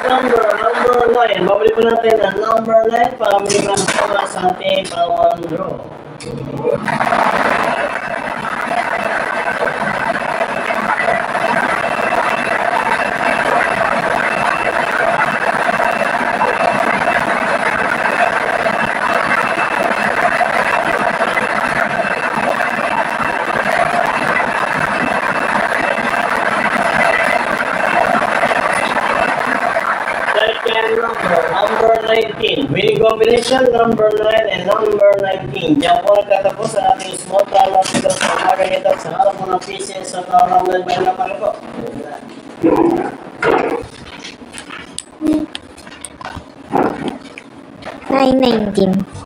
number 9. Babalik po natin ang number 9 para maliman po sa ating pangawang draw. Number 19. Winning combination, number 9 and number 19. Diyan po nagtatapos sa ating small column dito sa umaga nito sa harap mo ng pieces sa column ng bayan na pala po. 919.